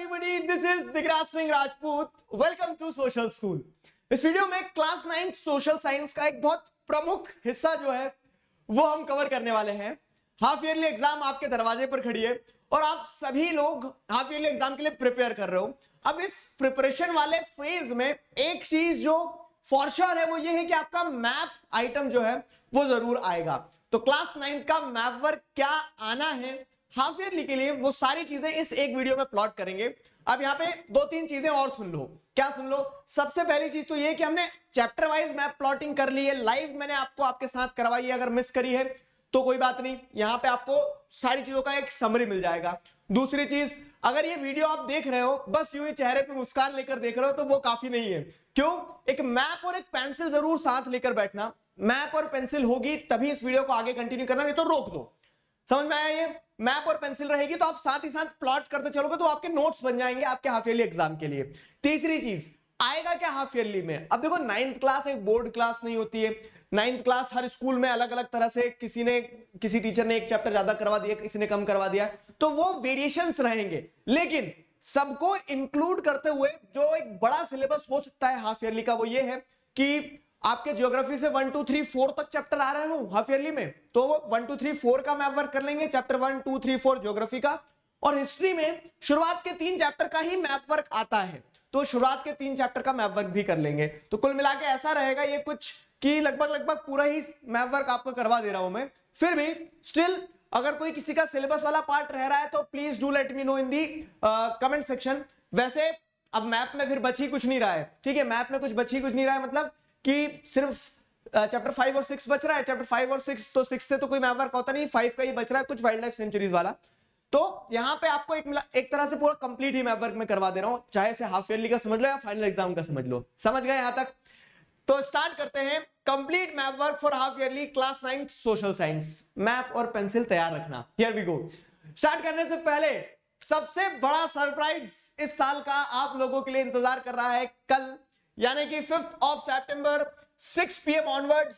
everybody, this is Digraj Singh Rajput. Welcome to social school. इस video में class 9 social science का एक बहुत प्रमुख हिस्सा जो है वो हम कवर करने वाले हैं. हाफ ईयरली एग्जाम आपके दरवाजे पर खड़ी है और आप सभी लोग हाफ ईयरली एग्जाम के लिए प्रिपेयर कर रहे हो. अब इस प्रिपरेशन वाले फेज में एक चीज जो फॉर श्योर है वो ये है कि आपका मैप आइटम जो है वो जरूर आएगा. तो क्लास 9 का मैप वर्क क्या आना है हाफ ईयरली के लिए, वो सारी चीजें इस एक वीडियो में प्लॉट करेंगे. अब यहाँ पे दो तीन चीजें और सुन लो. क्या सुन लो? सबसे पहली चीज तो ये कि हमने चैप्टर वाइज मैप प्लॉटिंग कर ली है, लाइव मैंने आपको आपके साथ करवाई है. अगर मिस करी है तो कोई बात नहीं, यहां पे आपको सारी चीजों का एक समरी मिल जाएगा. दूसरी चीज, अगर ये वीडियो आप देख रहे हो बस यूं ही चेहरे पे मुस्कान लेकर देख रहे हो तो वो काफी नहीं है. क्यों? एक मैप और एक पेंसिल जरूर साथ लेकर बैठना. मैप और पेंसिल होगी तभी इस वीडियो को आगे कंटिन्यू करना, नहीं तो रोक दो. समझ में आया? ये मैप और पेंसिल रहेगी तो आप साथ ही साथ प्लॉट करते चलोगे तो आपके नोट्स बन जाएंगे आपके हाफ ईयरली एग्जाम के लिए. तीसरी चीज, आएगा क्या हाफ ईयरली में? अब देखो 9th क्लास एक बोर्ड क्लास नहीं होती है. 9th क्लास हर स्कूल में अलग अलग तरह से, किसी टीचर ने एक चैप्टर ज्यादा करवा दिया, किसी ने कम करवा दिया, तो वो वेरिएशंस रहेंगे. लेकिन सबको इंक्लूड करते हुए जो एक बड़ा सिलेबस हो सकता है हाफ ईयरली का वो ये है कि आपके ज्योग्राफी से 1 2 3 4 तक चैप्टर आ रहे हो हाफ ईयरली में, तो वो 1 2 3 4 का मैप वर्क कर लेंगे. चैप्टर 1 2 3 4 ज्योग्राफी का. और हिस्ट्री में शुरुआत के 3 चैप्टर का ही मैप वर्क आता है, तो शुरुआत के 3 चैप्टर का मैप वर्क भी कर लेंगे. तो कुल मिला के ऐसा रहेगा ये कुछ कि लगभग पूरा ही मैप वर्क आपको करवा दे रहा हूं मैं. फिर भी स्टिल अगर कोई किसी का सिलेबस वाला पार्ट रह रहा है तो please do let me know in the comment section. वैसे अब मैप में फिर बची कुछ नहीं रहा है, ठीक है? मैप में कुछ बची कुछ नहीं रहा है, मतलब कि सिर्फ चैप्टर 5 और 6 बच रहा है. चैप्टर 5 और 6, तो 6 से तो कोई मैप वर्क होता नहीं, 5 का ही बच रहा है, कुछ वाइल्ड लाइफ सेंचुरीज वाला. तो यहां पे आपको एक तरह से पूरा कंप्लीट ही मैप वर्क में करवा दे रहा हूं, चाहे से हाफ ईयरली का समझ लो या फाइनल एग्जाम का समझ लो. समझ गए यहां तक? तो स्टार्ट करते हैं. Complete map work for half yearly class 9 social science. Map और पेंसिल तैयार रखना. Here we go. स्टार्ट करने से पहले सबसे बड़ा सरप्राइज इस साल का आप लोगों के लिए इंतजार कर रहा है. कल यानी कि 5th of September 6 PM onwards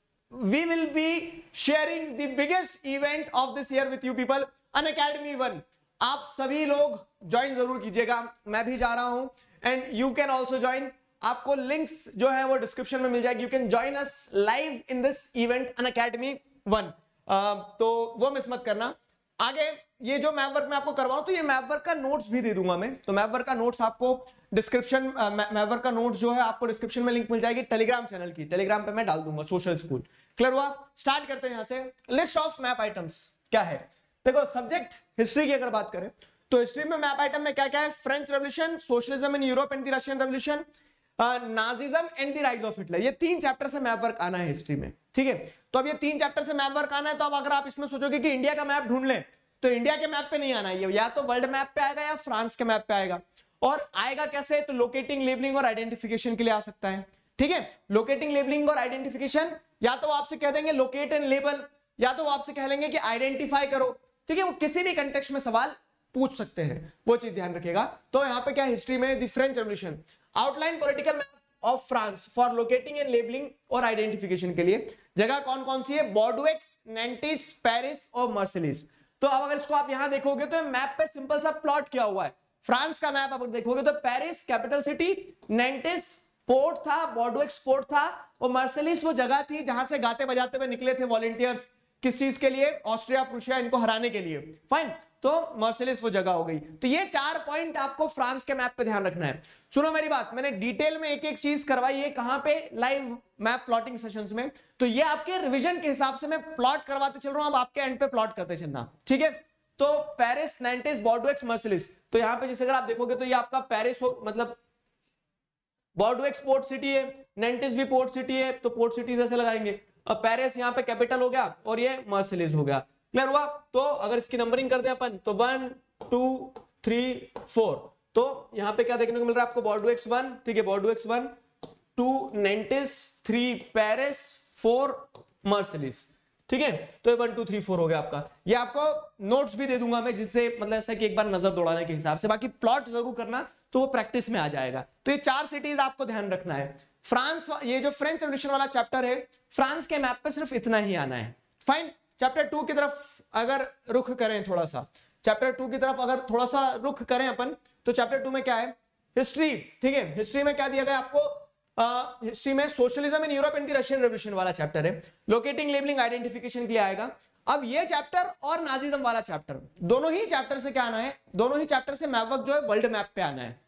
we will be sharing the biggest event of this year with you people, Unacademy 1. आप सभी लोग ज्वाइन जरूर कीजिएगा, मैं भी जा रहा हूं and you can also join. आपको लिंक्स जो है वो डिस्क्रिप्शन में मिल जाएगी. You can join us live in this event Unacademy 1. तो वो मिस मत करना. आगे ये जो मैप वर्क मैं आपको करवा रहा हूं तो ये मैप वर्क का नोट्स भी दे दूंगा मैं. तो मैप वर्क का नोट्स आपको डिस्क्रिप्शन, मैप वर्क का नोट्स जो है आपको डिस्क्रिप्शन में लिंक मिल जाएगी टेलीग्राम चैनल की. टेलीग्राम पे मैं डाल दूंगा सोशल स्कूल. क्लियर हुआ? स्टार्ट करते हैं यहां से. लिस्ट ऑफ मैप आइटम्स क्या है? देखो सब्जेक्ट हिस्ट्री की अगर बात करें तो हिस्ट्री में मैप आइटम में क्या क्या है? French revolution, socialism in Europe and the Russian revolution, Nazism and the rise of Hitler. ये 3 चैप्टर से मैप वर्क आना है हिस्ट्री में, ठीक है? तो अब ये 3 चैप्टर से मैप वर्क आना है, तो अब अगर आप इसमें सोचोगे कि इंडिया का मैप ढूंढ लें तो इंडिया के मैप पे नहीं आना है, या तो वर्ल्ड मैप पे आएगा या फ्रांस के मैप पे आएगा. और आएगा कैसे? तो लोकेटिंग, लेबलिंग और आइडेंटिफिकेशन के लिए आ सकता है, ठीक है? लोकेटिंग, लेबलिंग और आइडेंटिफिकेशन, या तो आपसे कह देंगे लोकेट एंड लेबल, या तो आपसे कह लेंगे कि आइडेंटिफाई करो, ठीक है? वो किसी भी कंटेक्स्ट में सवाल पूछ सकते हैं, वो चीज ध्यान रखिएगा. तो यहां पे क्या हिस्ट्री में the French revolution, outline political map of France for locating and labelling और आइडेंटिफिकेशन के लिए. जगह कौन कौन सी है? बॉर्डुएक्स, नैंटिस, पेरिस और मार्सेलिस. तो अब अगर इसको आप यहां देखोगे तो मैप पे सिंपल सा प्लॉट किया हुआ है. फ्रांस का मैप अगर देखोगे तो Paris capital city, Nantes port था, बॉर्डुएक्स पोर्ट था, और मार्सेलिस वो जगह थी जहां से गाते बजाते हुए निकले थे वॉलंटियर्स. किस चीज के लिए? ऑस्ट्रिया प्रूशिया इनको हराने के लिए. फाइन, तो मार्सेलिस वो जगह हो गई. तो ये 4 पॉइंट आपको फ्रांस के मैप पे ध्यान रखना है. सुनो मेरी बात, मैंने डिटेल में एक एक चीज करवाई है. कहां पे? लाइव मैप प्लॉटिंग सेशंस में. तो ये आपके रिवीजन के हिसाब से मैं प्लॉट करवाते चल रहा हूं, अब आपके एंड पे प्लॉट करते चलना, ठीक है? तो पेरिस, नैंटिस, बॉर्डुएक्स, मार्सेलिस. तो यहां पे जैसे अगर आप देखोगे तो ये आपका पेरिस हो, मतलब बॉर्डुएक्स पोर्ट सिटी है, नैंटिस भी पोर्ट सिटी है, तो पोर्ट सिटी जैसे लगाएंगे. अब पेरिस यहाँ पे कैपिटल हो गया और ये मार्सेलिस हो गया. क्लियर हुआ? तो अगर इसकी नंबरिंग कर दे अपन तो 1 2 3 4, तो यहां पे क्या देखने को मिल रहा है आपको? बॉर्डुएक्स 1, ठीक है? बॉर्डुएक्स 1, 2 नैंटिस, 3 पेरिस, 4 मार्सेलिस, ठीक है? तो ये 1 2 3 4 हो गया आपका. ये आपको नोट्स भी दे दूंगा मैं, जिससे मतलब ऐसा कि एक बार नजर दौड़ाने के हिसाब से. बाकी प्लॉट जरूर करना, तो वो प्रैक्टिस में आ जाएगा. तो ये 4 सिटीज आपको ध्यान रखना है. फ्रांस, ये जो फ्रेंच रेवोल्यूशन वाला चैप्टर है, फ्रांस के मैप पे सिर्फ इतना ही आना है. फाइन. चैप्टर 2 की तरफ अगर रुख करें थोड़ा सा, चैप्टर 2 की तरफ अगर थोड़ा सा रुख करें अपन, तो चैप्टर 2 में क्या है, हिस्ट्री, ठीक है। हिस्ट्री में क्या दिया गया आपको, हिस्ट्री में socialism in Europe and the Russian revolution वाला चैप्टर है, लोकेटिंग, लेबलिंग, आइडेंटिफिकेशन के लिए आएगा। अब ये चैप्टर और नाजिज्म वाला चैप्टर, दोनों ही चैप्टर से क्या आना है, दोनों ही चैप्टर से मैप वर्क जो है वर्ल्ड मैप पे आना है।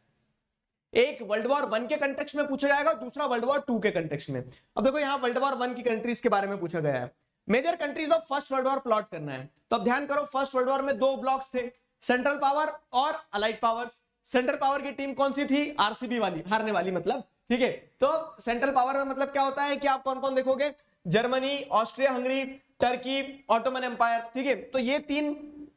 एक वर्ल्ड वॉर 1 के कंटेक्स्ट में पूछा जाएगा, दूसरा वर्ल्ड वॉर 2 के कंटेक्स्ट में। अब देखो यहाँ वर्ल्ड वॉर 1 की कंट्रीज के बारे में पूछा गया है, major countries of first world war plot करना है। तो अब ध्यान करो, फर्स्ट वर्ल्ड वॉर में 2 ब्लॉक्स थे, सेंट्रल पावर और अलाइड पावर्स। सेंट्रल पावर की टीम कौन सी थी, आरसीबी वाली, हारने वाली मतलब, ठीक है। तो सेंट्रल पावर में मतलब क्या होता है कि आप कौन कौन देखोगे, Germany, Austria Hungary, Turkey, Ottoman empire, ठीक है। तो ये 3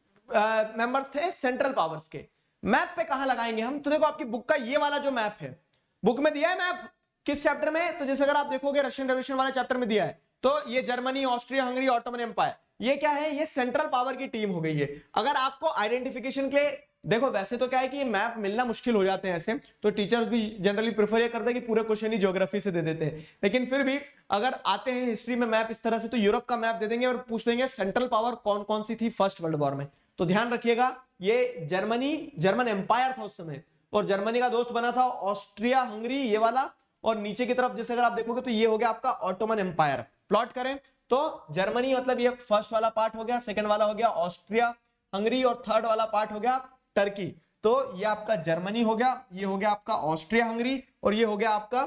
मेंबर्स थे सेंट्रल पावर्स के। मैप पे कहां लगाएंगे हम, तो देखो आपकी बुक का ये वाला जो मैप है, बुक में दिया है मैप किस चैप्टर में, तो जैसे अगर आप देखोगे रशियन रेवोल्यूशन वाले चैप्टर में दिया है, तो ये Germany, Austria Hungary, Ottoman empire, ये क्या है, ये सेंट्रल पावर की टीम हो गई है। अगर आपको आइडेंटिफिकेशन के लिए, देखो वैसे तो क्या है कि ये मैप मिलना मुश्किल हो जाते हैं ऐसे, तो टीचर्स भी जनरली प्रेफर ये करते हैं कि पूरे क्वेश्चन ही ज्योग्राफी से दे देते हैं, लेकिन फिर भी अगर आते हैं हिस्ट्री में मैप इस तरह से, तो यूरोप का मैप दे देंगे और पूछ देंगे सेंट्रल पावर कौन कौन सी थी फर्स्ट वर्ल्ड वॉर में। तो ध्यान रखिएगा, ये जर्मन एम्पायर था उस समय, और जर्मनी का दोस्त बना था ऑस्ट्रिया हंगरी, ये वाला, और नीचे की तरफ जैसे अगर आप देखोगे तो ये हो गया आपका ऑटोमन एम्पायर। प्लॉट करें तो जर्मनी मतलब ये फर्स्ट वाला पार्ट हो गया, सेकंड वाला हो गया ऑस्ट्रिया हंगरी, और थर्ड वाला पार्ट हो गया टर्की। तो ये आपका जर्मनी हो गया, ये हो गया आपका ऑस्ट्रिया हंगरी, और ये हो गया आपका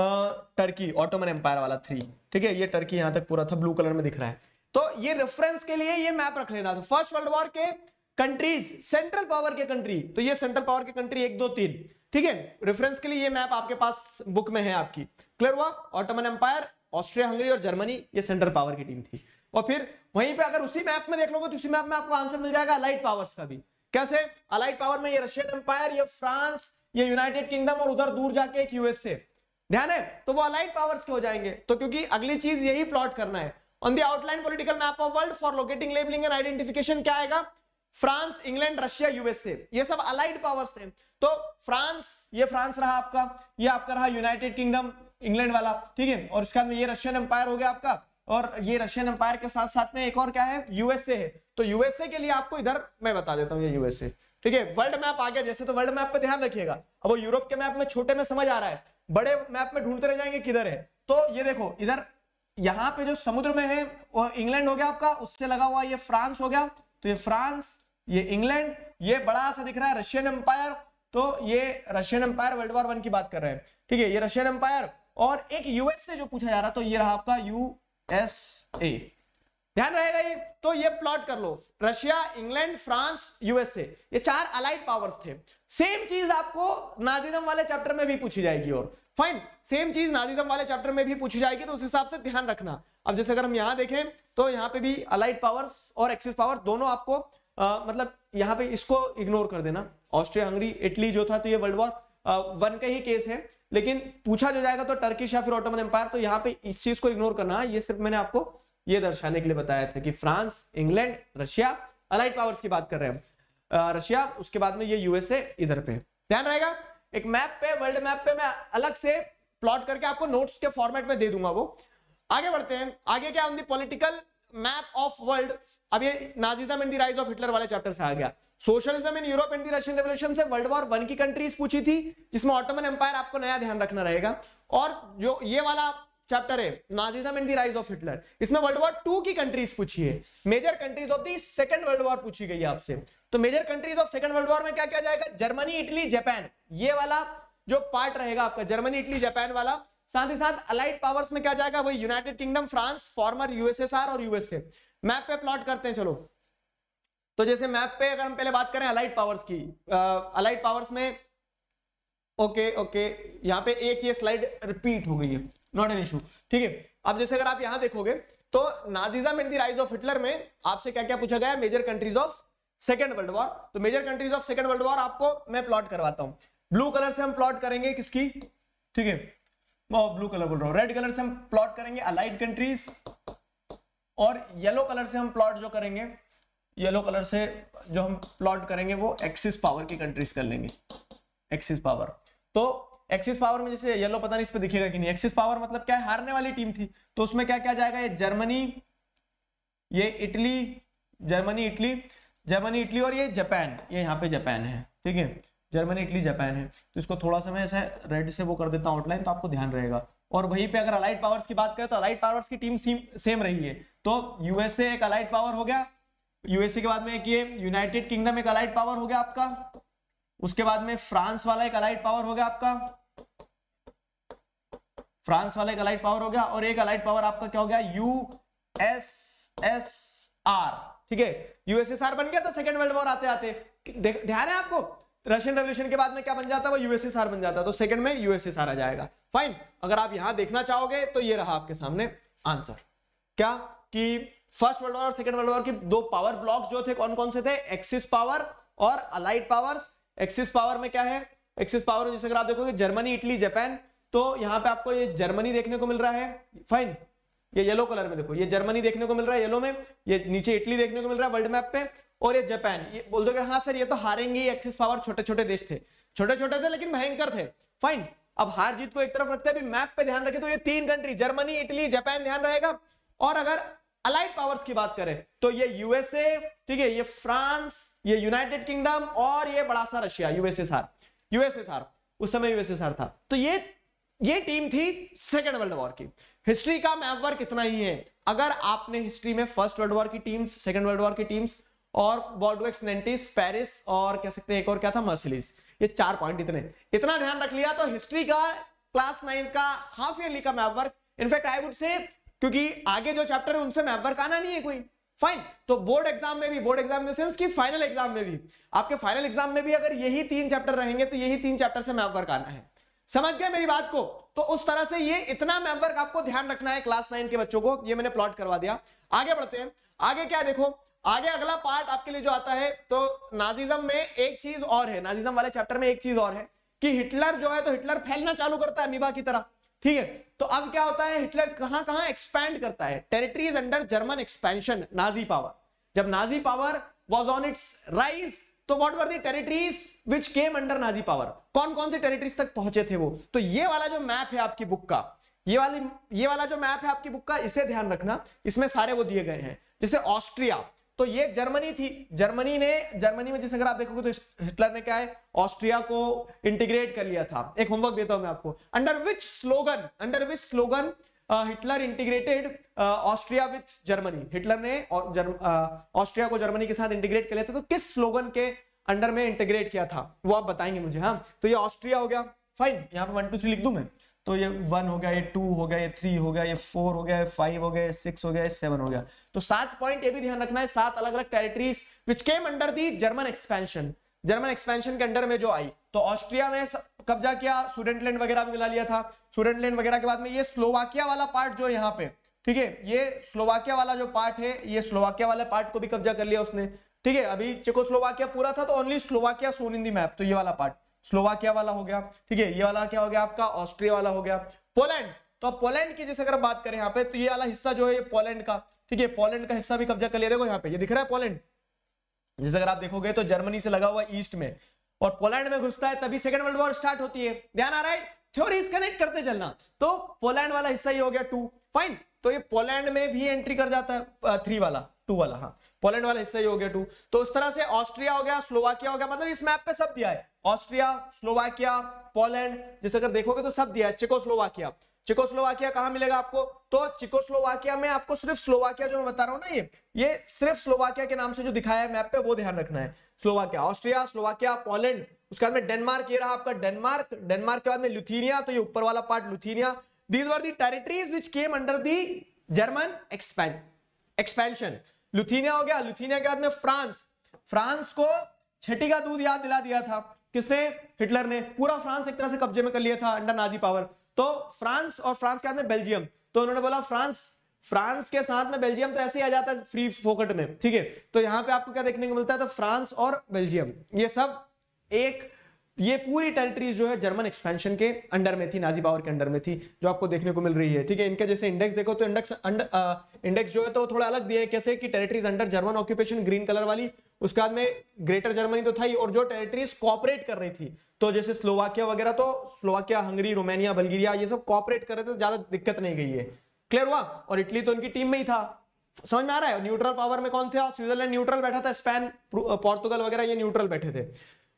टर्की, ऑटोमन एम्पायर वाला 3, ठीक है। ये टर्की यहां तक पूरा था, ब्लू कलर में दिख रहा है। तो ये रेफरेंस के लिए ये मैप रख लेना था, फर्स्ट वर्ल्ड वॉर के कंट्रीज, सेंट्रल पावर के कंट्री, तो ये सेंट्रल पावर के कंट्री 1 2 3, ठीक है। रेफरेंस के लिए ये मैप आपके पास बुक में है आपकी, क्लियर हुआ। ऑटोमन एम्पायर, ऑस्ट्रिया हंगरी और जर्मनी, ये सेंट्रल पावर की टीम थी। और फिर वहीं पे अगर उसी मैप में देख लोगे तो उसी मैप में आपको आंसर मिल जाएगा अलाइड पावर्स का भी। कैसे, अलाइड पावर में ये रशियन एम्पायर, ये फ्रांस, ये यूनाइटेड किंगडम, और उधर दूर जाके एक यूएसए, ध्यान है, तो वो अलाइड पावर्स के हो जाएंगे। तो क्योंकि अगली चीज यही प्लॉट करना है, on the outline political map of world for locating, labelling and identification क्या आएगा, फ्रांस, इंग्लैंड, रशिया, यूएसए, ये सब अलाइड पावर्स थे। तो फ्रांस, ये फ्रांस रहा आपका, ये आपका रहा यूनाइटेड किंगडम, इंग्लैंड वाला, ठीक है। और उसके बाद में ये रशियन एम्पायर हो गया आपका, और ये रशियन एम्पायर के साथ साथ में एक और क्या है, यूएसए है। तो यूएसए के लिए आपको इधर मैं बता देता हूं, ये यूएसए, ठीक है। वर्ल्ड मैप आ गया जैसे, तो वर्ल्ड मैप पे ध्यान रखिएगा। अब वो यूरोप के मैप में छोटे में समझ आ रहा है, बड़े मैप में ढूंढते रह जाएंगे किधर है। तो ये देखो इधर, यहां पे जो समुद्र में है वो इंग्लैंड हो गया आपका, उससे लगा हुआ ये फ्रांस हो गया, तो ये फ्रांस, ये इंग्लैंड, ये बड़ा सा दिख रहा है रशियन एम्पायर, तो ये रशियन एम्पायर वर्ल्ड वॉर 1 की बात कर रहे हैं, ठीक है। ये रशियन एम्पायर, और एक यूएस से जो पूछा जा रहा, तो ये रहा आपका यूएसए, ध्यान रहेगा ये। तो ये प्लॉट कर लो, रशिया, इंग्लैंड, फ्रांस, यूएसए, ये 4 अलाइड पावर्स थे। सेम चीज आपको नाजिज्म वाले चैप्टर में भी पूछी जाएगी, और फाइन, सेम चीज नाजिज्म वाले चैप्टर में भी पूछी जाएगी, तो उस हिसाब से ध्यान रखना। अब जैसे अगर हम यहां देखें तो यहाँ पे भी अलाइड पावर्स और एक्सिस पावर दोनों आपको मतलब यहाँ पे इसको इग्नोर कर देना, ऑस्ट्रिया हंगरी, इटली जो था, तो ये वर्ल्ड वॉर 1 का ही केस है, लेकिन पूछा जो जाएगा तो टर्किश या फिर ऑटोमन एम्पायर, तो यहाँ पे इस चीज को इग्नोर करना। ये सिर्फ मैंने आपको ये दर्शाने के लिए बताया था कि France, England, Russia, allied powers की बात कर रहे हैं, रशिया, उसके बाद में ये यूएसए इधर पे, ध्यान रहेगा। एक मैप पे, वर्ल्ड मैप पे मैं अलग से प्लॉट करके आपको नोट्स के फॉर्मेट में दे दूंगा वो। आगे बढ़ते हैं, आगे क्या, on the political map of world. अब ये Nazism and the rise of Hitler वाले चैप्टर से आ गया। Socialism in Europe and the Russian revolution से वर्ल्ड वॉर 1 की कंट्रीज पूछी थी, जिसमें ऑटोमन एम्पायर आपको नया ध्यान रखना रहेगा। और जो ये वाला चैप्टर है Nazism and the rise of Hitler, इसमें वर्ल्ड वॉर 2 की कंट्रीज पूछी है, major countries of the second world war पूछी गई है आपसे। तो major countries of second world war में क्या क्या जाएगा, जर्मनी, इटली, जापान, ये वाला जो पार्ट रहेगा आपका, जर्मनी, इटली, जापान वाला। साथ ही साथ अलाइड पावर्स में क्या जाएगा, वही United Kingdom, France, former USSR और यूएसए। मैप पे प्लॉट करते हैं, चलो। तो जैसे मैप पे अगर हम पहले बात करें अलाइड पावर्स की, अलाइड पावर्स में ओके यहाँ पे एक ये स्लाइड रिपीट हो गई है, नॉट एन इशू, ठीक है। अब जैसे अगर आप यहां देखोगे तो Nazism and the rise of Hitler में आपसे क्या क्या पूछा गया, major countries of second world war. तो major countries of second world war आपको मैं प्लॉट करवाता हूं। ब्लू कलर से हम प्लॉट करेंगे किसकी, ठीक है, ब्लू कलर बोल रहा हूं, रेड कलर से हम प्लॉट करेंगे अलाइड कंट्रीज, और येलो कलर से हम प्लॉट जो करेंगे, येलो कलर से जो हम प्लॉट करेंगे वो एक्सिस पावर की कंट्रीज कर लेंगे, एक्सिस पावर। तो एक्सिस पावर में जैसे येलो पता नहीं इस पे दिखेगा कि नहीं, एक्सिस पावर मतलब क्या है, हारने वाली टीम थी, तो उसमें क्या क्या जाएगा, ये जर्मनी, ये इटली, जर्मनी, इटली, और ये जापान, ये यहाँ पे जापान है, ठीक है, जर्मनी, इटली, जापान है। तो इसको थोड़ा सा मैं ऐसे रेड से वो कर देता हूं आउटलाइन, तो आपको ध्यान रहेगा। और वहीं पे अगर अलाइड पावर्स की बात करें तो अलाइड पावर्स की टीम सेम रही है। तो यूएसए एक अलाइड पावर हो गया, यूएसए के बाद में एक ये यूनाइटेड किंगडम एक अलाइड पावर हो गया आपका, उसके बाद में फ्रांस वाला एक अलाइड पावर हो गया आपका, फ्रांस वाला एक अलाइड पावर हो गया, और एक अलाइड पावर आपका क्या हो गया, यूएसएसआर। ठीक है, यूएसएसआर बन गया था सेकेंड वर्ल्ड वॉर आते आते। ध्यान है आपको, रशियन रेवोल्यूशन के बाद में क्या बन जाता है, वो यूएसएसआर बन जाता है, तो सेकंड में यूएसएसआर आ जाएगा। फाइन, अगर आप यहां देखना चाहोगे तो ये रहा आपके सामने आंसर, क्या कि फर्स्ट वर्ल्ड वॉर और सेकंड वर्ल्ड वॉर की दो पावर ब्लॉक्स जो थे कौन कौन से थे, एक्सिस पावर और अलाइड पावर्स। एक्सिस पावर में क्या है, एक्सिस पावर जैसे अगर आप देखोगे जर्मनी, इटली, जापान, तो यहां पे आपको ये जर्मनी देखने को मिल रहा है। फाइन, ये येलो कलर में देखो, ये जर्मनी देखने को मिल रहा है येलो में, ये नीचे इटली देखने को मिल रहा है वर्ल्ड मैप पे, और ये जापान। ये बोल दोगे हाँ सर ये तो हारेंगे, एक्सिस पावर छोटे छोटे देश थे, छोटे छोटे थे लेकिन भयंकर थे। फाइन, अब हार जीत को एक तरफ रखते हैं, अभी मैप पे ध्यान रखें तो ये तीन कंट्री जर्मनी, इटली, जापान ध्यान रहेगा। और अगर अलाइड पावर्स की बात करें तो ये यूएसए, ठीक है, ये फ्रांस, ये यूनाइटेड किंगडम और ये बड़ा सा रशिया, यूएसएसआर। यूएसएसआर उस समय यूएसएसआर था। तो ये टीम थी सेकेंड वर्ल्ड वॉर की। हिस्ट्री का मैप वर्क इतना ही है। अगर आपने हिस्ट्री में फर्स्ट वर्ल्ड वॉर की टीम्स, सेकेंड वर्ल्ड वॉर की टीम्स और बॉर्डवेक्स, नेंटिस, पेरिस और कह सकते हैं एक और क्या था, मर्सिलीज, ये 4 पॉइंट इतना ध्यान रख लिया तो हिस्ट्री का क्लास 9 का हाफ ईयरली का map work, in fact I would say, क्योंकि आगे जो चैप्टर है उनसे मैप वर्क आना नहीं है कोई। फाइन, तो बोर्ड एग्जाम में भी, board exam in the sense कि फाइनल एग्जाम में भी, आपके फाइनल एग्जाम में भी अगर यही 3 चैप्टर रहेंगे तो यही 3 चैप्टर से मैप वर्क आना है। समझ गए मेरी बात को? तो उस तरह से ये इतना मैप वर्क आपको ध्यान रखना है क्लास 9 के बच्चों को। ये मैंने प्लॉट करवा दिया। आगे बढ़ते हैं। आगे क्या देखो, आगे अगला पार्ट आपके लिए जो आता है, तो नाजिज्म में एक चीज और है, नाजिज्म वाले चैप्टर में एक चीज और है कि हिटलर जो है, तो हिटलर फैलना चालू करता है अमीबा की तरह। ठीक है, तो अब क्या होता है, हिटलर कहां कहां एक्सपैंड करता है, territories under German expansion, Nazi power. जब Nazi power was on its rise, तो what were the territories which came under Nazi power, कौन कौन से टेरिटरीज तक पहुंचे थे वो। तो ये वाला जो मैप है आपकी बुक का, ये वाला जो मैप है आपकी बुक का, इसे ध्यान रखना, इसमें सारे वो दिए गए हैं। जैसे ऑस्ट्रिया, तो ये जर्मनी थी, जर्मनी में जैसे अगर आप देखोगे तो हिटलर ने क्या है, ऑस्ट्रिया को इंटीग्रेट कर लिया था। एक होमवर्क देता हूं मैं आपको, under which slogan Hitler integrated Austria with Germany. Hitler ने ऑस्ट्रिया को जर्मनी के साथ इंटीग्रेट कर लिया था, तो किस स्लोगन के अंडर में इंटीग्रेट किया था वो आप बताएंगे मुझे। हाँ, तो ये ऑस्ट्रिया हो गया। फाइन, यहाँ पे 1 2 3 लिख दूं मैं, तो ये 1 हो गया, ये 2 हो गया, ये 3 हो गया, ये 4 हो गया, ये 5 हो गया, 6 हो गया, 7 हो गया। तो 7 पॉइंट ये भी ध्यान रखना है, 7 अलग अलग territories which came under the German expansion, German expansion के अंडर में जो आई। तो ऑस्ट्रिया में कब्जा किया, सुडेटलैंड वगैरह भी मिला लिया था। सुडेटलैंड वगैरह के बाद में ये स्लोवाकिया वाला पार्ट जो यहाँ पे, ठीक है, ये स्लोवाकिया वाला जो पार्ट है, ये स्लोवाकिया वाले पार्ट को भी कब्जा कर लिया उसने। ठीक है, अभी चेकोस्लोवाकिया पूरा था तो only Slovakia shown in the map, तो ये वाला पार्ट स्लोवाकिया वाला हो गया। ठीक है, ये वाला क्या हो गया आपका, ऑस्ट्रिया वाला हो गया। पोलैंड, तो पोलैंड की जैसे अगर बात करें यहाँ पे, तो ये वाला हिस्सा जो है ये पोलैंड का, ठीक है, पोलैंड का हिस्सा भी कब्जा कर लिया। देखो यहाँ पे ये दिख रहा है पोलैंड, जैसे अगर आप देखोगे तो जर्मनी से लगा हुआ ईस्ट में, और पोलैंड में घुसता है तभी सेकंड वर्ल्ड वॉर स्टार्ट होती है। ध्यान आ रहा है, थ्योरीज कनेक्ट करते चलना। तो पोलैंड वाला हिस्सा ये हो गया 2। फाइन, तो ये पोलैंड में भी एंट्री कर जाता है 3 वाला, 2 वाला, हाँ, पोलैंड वाला हिस्सा ये हो गया 2। तो उस तरह से ऑस्ट्रिया हो गया, स्लोवाकिया हो गया, मतलब इस मैप पे सब दिया है, ऑस्ट्रिया, स्लोवाकिया, पोलैंड, जैसे अगर देखोगे तो सब दिया है। चेकोस्लोवाकिया, चेकोस्लोवाकिया कहां मिलेगा आपको, तो चेकोस्लोवाकिया में आपको सिर्फ स्लोवाकिया जो मैं बता रहा हूं ना, ये सिर्फ स्लोवाकिया के नाम से जो दिखाया है मैप पे, वो ध्यान रखना है। स्लोवाकिया, ऑस्ट्रिया, स्लोवाकिया, पोलैंड, उसके बाद में डेनमार्क, ये रहा आपका डेनमार्क, डेनमार्क के बाद में लुथीनिया, तो ये ऊपर वाला part Lithuania. These were the territories which came under the German expansion. Lithuania हो गया, लुथीनिया के बाद में फ्रांस, फ्रांस को छठी का दूध याद दिला दिया था किसने, हिटलर ने, पूरा फ्रांस एक तरह से कब्जे में कर लिया था अंडर नाजी पावर। तो फ्रांस, और फ्रांस के बाद में बेल्जियम, तो उन्होंने बोला फ्रांस के साथ में बेल्जियम तो ऐसे ही आ जाता है फ्री फोकट में। ठीक है, तो यहां पे आपको क्या देखने को मिलता है, तो फ्रांस और बेल्जियम, ये सब एक, ये पूरी टेरिटरीज जो है जर्मन एक्सपेंशन के अंडर में थी, नाजी पावर के अंडर में थी, जो आपको देखने को मिल रही है। ठीक है, इनके जैसे इंडेक्स देखो तो इंडेक्स जो है तो थोड़ा अलग दिए हैं, कैसे कि territories under German occupation green colour वाली, उसके बाद में ग्रेटर जर्मनी तो था ही, और जो टेरिटरीज कोऑपरेट कर रही थी, तो जैसे स्लोवाकिया वगैरह, तो स्लोवाकिया, हंगरी, रोमानिया, बल्गेरिया, ये सब कोऑपरेट कर रहे थे, तो ज्यादा दिक्कत नहीं गई है। क्लियर हुआ? और इटली तो उनकी टीम में ही था, समझ में आ रहा है। न्यूट्रल पावर में कौन था, स्विट्जरलैंड न्यूट्रल बैठा था, स्पेन, पोर्तुगल वगैरह ये न्यूट्रल बैठे थे।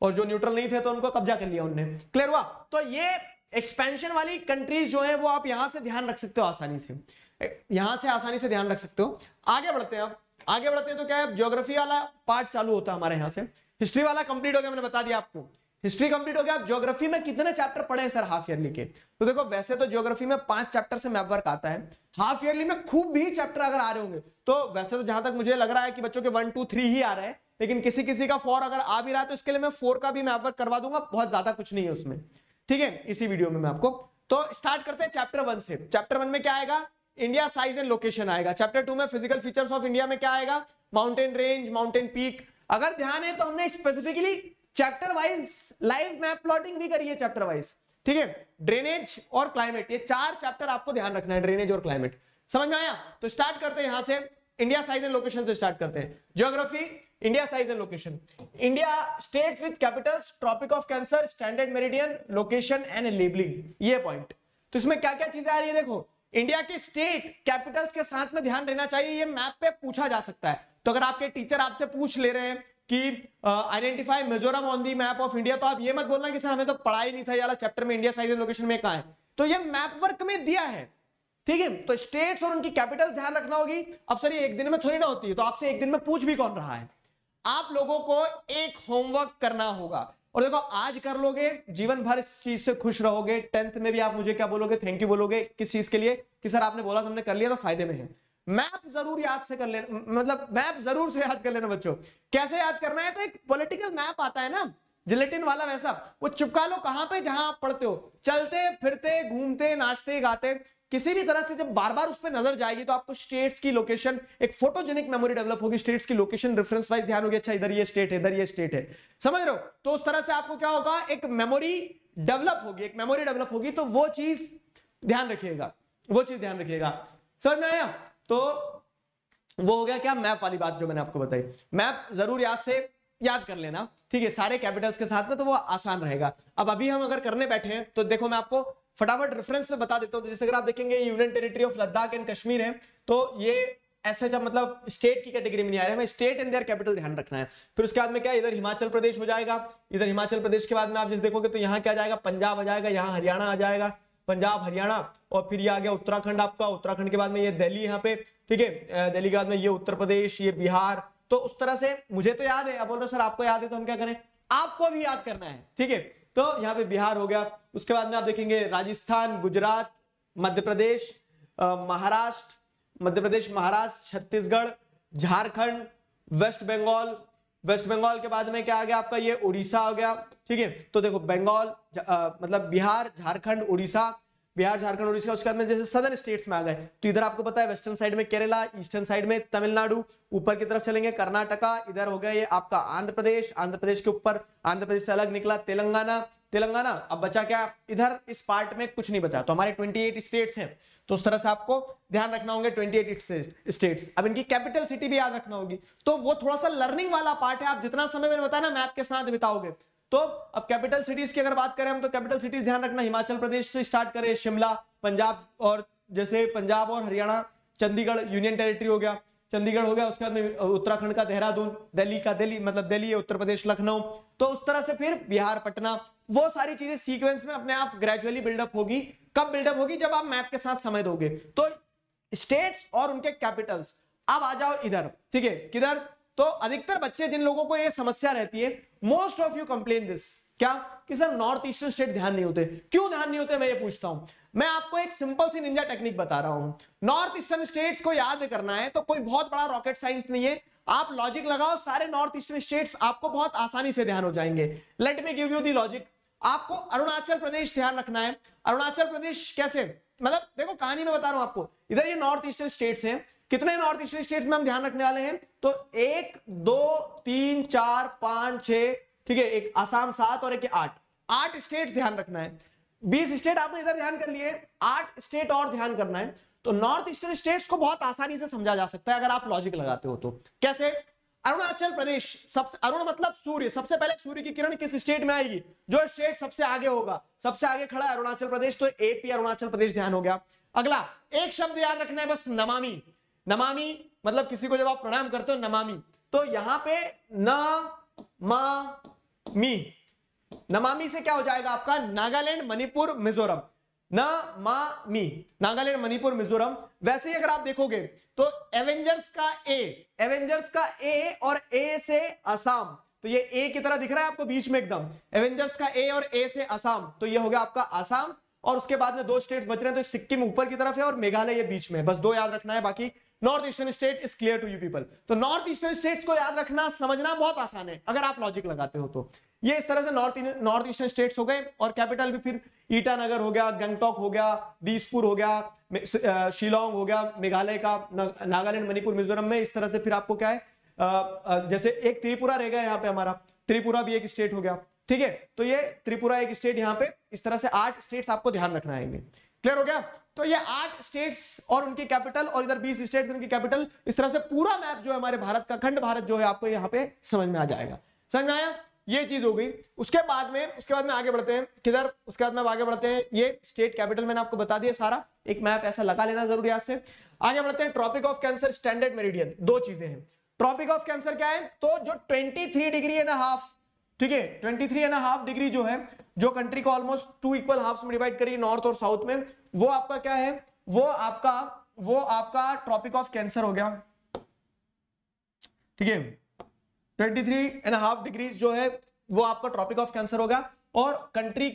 और जो न्यूट्रल नहीं थे तो उनको कब्जा कर लिया उनने। क्लियर हुआ? तो ये एक्सपेंशन वाली कंट्रीज जो है वो आप यहां से ध्यान रख सकते हो आसानी से, यहां से आसानी से ध्यान रख सकते हो। आगे बढ़ते हैं, अब आगे बढ़ते हैं तो क्या है, ज्योग्राफी वाला पार्ट चालू होता है हमारे यहां से। हिस्ट्री वाला कंप्लीट हो गया, मैंने बता दिया आपको, हिस्ट्री कंप्लीट हो गया। अब ज्योग्राफी में कितने चैप्टर पढ़े हैं सर हाफ ईयरली के? तो देखो वैसे तो ज्योग्राफी में 5 चैप्टर से मैप वर्क आता है, हाफ ईयरली में खूब भी चैप्टर अगर आ रहे होंगे तो वैसे तो जहां तक मुझे लग रहा है कि बच्चों के 1 2 3 ही आ रहे हैं, लेकिन किसी किसी का 4 अगर आ भी रहा है तो इसके लिए मैं 4 का भी मैप वर्क करवा दूंगा, बहुत ज्यादा कुछ नहीं है उसमें, ठीक है, इसी वीडियो में मैं आपको। तो स्टार्ट करते हैं चैप्टर 1 से। चैप्टर 1 में क्या आएगा? इंडिया साइज एंड लोकेशन आएगा। चैप्टर 2 में फिजिकल फीचर्स ऑफ इंडिया में क्या आएगा? Mountain range, mountain peak. अगर ध्यान है तो हमने specifically chapter wise live map plotting भी करी है, चैप्टर वाइज, ठीक है। ड्रेनेज और क्लाइमेट, ये 4 चैप्टर आपको ध्यान रखना है, ड्रेनेज और क्लाइमेट। समझ में आया? तो स्टार्ट करते हैं यहां से, इंडिया साइज एंड लोकेशन से स्टार्ट करते हैं। Geography, India size and location. India states with capitals, tropic of cancer, standard meridian, location and labelling, ये पॉइंट। तो इसमें क्या क्या चीजें आ रही है देखो, इंडिया के स्टेट कैपिटल्स के साथ में ध्यान रहना चाहिए, ये मैप पे पूछा जा सकता है। तो अगर आपके टीचर आपसे पूछ ले रहे हैं कि identify Mizoram on the map of India, तो आप ये मत बोलना कि सर हमें तो पढ़ा ही नहीं था, ये चैप्टर में इंडिया साइज एंड लोकेशन में कहां है। तो ये मैप वर्क में दिया है, ठीक है। तो स्टेट्स और उनकी कैपिटल ध्यान रखना होगी। अब सर ये एक दिन में थोड़ी ना होती है, तो आपसे एक दिन में पूछ भी कौन रहा है। आप लोगों को एक होमवर्क करना होगा, और देखो आज कर लोगे जीवन भर इस चीज से खुश रहोगे। 10th में भी आप मुझे क्या बोलोगे? थैंक यू बोलोगे। किस चीज के लिए? कि सर आपने बोला हमने कर लिया तो फायदे में है। मैप जरूर याद से कर लेना, मतलब मैप जरूर से याद कर लेना बच्चों। कैसे याद करना है? तो एक पॉलिटिकल मैप आता है ना, जिलेटिन वाला, वैसा वो चिपका लो कहां पे? जहां आप पढ़ते हो। चलते फिरते घूमते नाचते गाते किसी भी तरह से जब बार बार उस पर नजर जाएगी तो आपको स्टेट्स की लोकेशन, एक फोटोजेनिक मेमोरी डेवलप होगी, स्टेट्स की लोकेशन रेफरेंस वाइज ध्यान होगी, अच्छा इधर ये स्टेट है, इधर ये स्टेट है, समझ रहे हो? तो उस तरह से आपको क्या होगा, एक मेमोरी डेवलप होगी, एक मेमोरी डेवलप होगी। तो वो चीज ध्यान रखिएगा, वो चीज ध्यान रखिएगा। समझ में आया? तो वो हो गया क्या, मैप वाली बात जो मैंने आपको बताई। मैप जरूर याद से याद कर लेना, ठीक है, सारे कैपिटल्स के साथ में, तो वो आसान रहेगा। अब अभी हम अगर करने बैठे हैं तो देखो मैं आपको फटाफट रेफरेंस में बता देता हूं। जैसे अगर आप देखेंगे union territory of Ladakh and Kashmir है, तो ये ऐसे जब मतलब स्टेट की कैटेगरी में नहीं आ रहे, हमें स्टेट एंड देयर कैपिटल ध्यान रखना है। फिर उसके बाद में क्या, इधर हिमाचल प्रदेश हो जाएगा, इधर हिमाचल प्रदेश के बाद में आप जैसे देखोगे तो यहाँ क्या आ जाएगा, पंजाब आ जाएगा, यहाँ हरियाणा आ जाएगा, पंजाब हरियाणा, और फिर ये आ गया उत्तराखंड आपका, उत्तराखंड के बाद में ये दिल्ली यहाँ पे, ठीक है, दिल्ली के बाद में ये उत्तर प्रदेश, ये बिहार। तो उस तरह से मुझे तो याद है, अब बोल रहे सर आपको याद है तो हम क्या करें, आपको भी याद करना है, ठीक है। तो यहाँ पे बिहार हो गया, उसके बाद में आप देखेंगे राजस्थान, गुजरात, मध्य प्रदेश, महाराष्ट्र, मध्य प्रदेश, महाराष्ट्र, छत्तीसगढ़, झारखंड, वेस्ट बंगाल, वेस्ट बंगाल के बाद में क्या आ गया आपका, ये उड़ीसा आ गया, ठीक है। तो देखो बंगाल मतलब बिहार, झारखंड, उड़ीसा, बिहार, झारखंड, उड़ीसा। उसके बाद में जैसे सदर्न स्टेट्स में आ गए, तो इधर आपको पता है वेस्टर्न साइड में केरला, ईस्टर्न साइड में तमिलनाडु, ऊपर की तरफ चलेंगे कर्नाटका, इधर हो गया ये आपका आंध्र प्रदेश, आंध्र प्रदेश के ऊपर, आंध्र प्रदेश से अलग निकला तेलंगाना, तेलंगाना। अब बचा क्या इधर, इस पार्ट में कुछ नहीं बचा, तो हमारे 28 स्टेट्स हैं। तो उस तरह से आपको ध्यान रखना होंगे 28 स्टेट्स। अब इनकी कैपिटल सिटी भी याद रखना होगी, तो वो थोड़ा सा लर्निंग वाला पार्ट है। आप जितना समय मैंने बताया ना मैप के साथ बिताओगे। तो अब कैपिटल सिटीज की अगर बात करें हम, तो कैपिटल सिटीज ध्यान रखना, हिमाचल प्रदेश से स्टार्ट करें, शिमला, पंजाब, और जैसे पंजाब और हरियाणा, चंडीगढ़ यूनियन टेरिटरी हो गया, चंडीगढ़ हो गया। उसके बाद में उत्तराखंड का देहरादून, दिल्ली का दिल्ली मतलब दिल्ली है, उत्तर प्रदेश लखनऊ। तो उस तरह से फिर बिहार पटना, वो सारी चीजें सीक्वेंस में अपने आप ग्रेजुअली बिल्डअप होगी। कब बिल्डअप होगी, जब आप मैप के साथ समय दोगे। तो स्टेट्स और उनके कैपिटल्स। अब आ जाओ इधर, ठीक है, किधर, तो अधिकतर बच्चे जिन लोगों को ये समस्या रहती है, most of you complain this, क्या कि सर नॉर्थ ईस्टर्न स्टेट ध्यान नहीं होते। क्यों ध्यान नहीं होते, मैं ये पूछता हूं। मैं आपको एक सिंपल सी निंजा टेक्निक बता रहा हूं। नॉर्थ ईस्टर्न स्टेट्स को याद करना है तो कोई बहुत बड़ा रॉकेट साइंस नहीं है। आप लॉजिक लगाओ, सारे नॉर्थ ईस्टर्न स्टेट्स आपको बहुत आसानी से ध्यान हो जाएंगे। Let me give you the logic. आपको अरुणाचल प्रदेश ध्यान रखना है। अरुणाचल प्रदेश कैसे, मतलब देखो कहानी में बता रहा हूं आपको। इधर ये नॉर्थ ईस्टर्न स्टेट्स हैं, कितने नॉर्थ ईस्टर्न स्टेट्स में हम ध्यान रखने वाले हैं, तो 1 2 3 4 5 6, ठीक है, एक आसाम 7 और एक 8 स्टेट्स ध्यान रखना है। 20 स्टेट आपने इधर ध्यान कर लिए, 8 स्टेट और ध्यान करना है। तो नॉर्थ ईस्टर्न स्टेट्स को बहुत आसानी से समझा जा सकता है अगर आप लॉजिक लगाते हो तो। कैसे, अरुणाचल प्रदेश, सबसे अरुण मतलब सूर्य, सबसे पहले सूर्य की किरण किस स्टेट में आएगी, जो स्टेट सबसे आगे होगा, सबसे आगे खड़ा है अरुणाचल प्रदेश, तो एपी अरुणाचल प्रदेश ध्यान हो गया। अगला एक शब्द याद रखना है बस, नमामि। नमामि मतलब किसी को जब आप प्रणाम करते हो नमामि, तो यहां पे न मा मी, नमामि से क्या हो जाएगा आपका नागालैंड, मणिपुर, मिजोरम, नमामि, नागालैंड, मणिपुर, मिजोरम। वैसे ही अगर आप देखोगे तो एवेंजर्स का ए और ए से असम, तो ये ए की तरह दिख रहा है आपको बीच में एकदम, एवेंजर्स का ए और ए से असम, तो ये हो गया आपका असम। और उसके बाद में दो स्टेट्स बच रहे हैं, तो सिक्किम ऊपर की तरफ है और मेघालय ये बीच में है, बस दो याद रखना है, बाकी north eastern state is clear to you people. तो नॉर्थ ईस्टर्न स्टेट्स को याद रखना, समझना बहुत आसान है अगर आप लॉजिक लगाते हो तो। ये इस तरह से नॉर्थ ईस्टर्न स्टेट्स हो गए, और कैपिटल भी फिर ईटानगर हो गया, गंगटोक हो गया, दिसपुर हो गया, शिलोंग हो गया मेघालय का, नागालैंड, मणिपुर, मिजोरम में। इस तरह से फिर आपको क्या है, जैसे एक त्रिपुरा रह गया यहाँ पे, हमारा त्रिपुरा भी एक स्टेट हो गया, ठीक है। तो ये त्रिपुरा एक स्टेट यहाँ पे, इस तरह से 8 स्टेट्स आपको ध्यान रखना है। क्लियर हो गया? तो ये 8 स्टेट्स और उनकी कैपिटल, और इधर 20 स्टेट्स उनकी कैपिटल, इस तरह से पूरा मैप जो है हमारे भारत का, खंड भारत जो है, आपको यहाँ पे समझ में आ जाएगा। समझ में आया? ये चीज हो गई। उसके बाद में आगे बढ़ते हैं किधर, उसके बाद में आगे बढ़ते हैं, ये स्टेट कैपिटल मैंने आपको बता दिया सारा, एक मैप ऐसा लगा लेना जरूरी आज से। आगे बढ़ते हैं, tropic of cancer, standard meridian. दो चीजें हैं। ट्रॉपिक ऑफ कैंसर क्या है, तो जो 23 डिग्री एंड हाफ, ठीक है, 23.5 डिग्री जो है, जो कंट्री को ऑलमोस्ट 2 इक्वल हाफ्स में डिवाइड करिए, नॉर्थ और साउथ में, वो आपका क्या है, वो आपका ट्रॉपिक ऑफ कैंसर हो गया, ठीक है। 23.5 डिग्री जो है वो आपका ट्रॉपिक ऑफ कैंसर होगा। और कंट्री